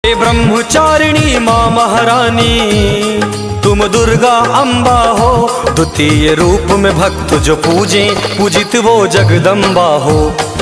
ब्रह्मचारिणी माँ महारानी तुम दुर्गा अम्बा हो, द्वितीय रूप में भक्त जो पूजे पूजित वो जगदम्बा हो।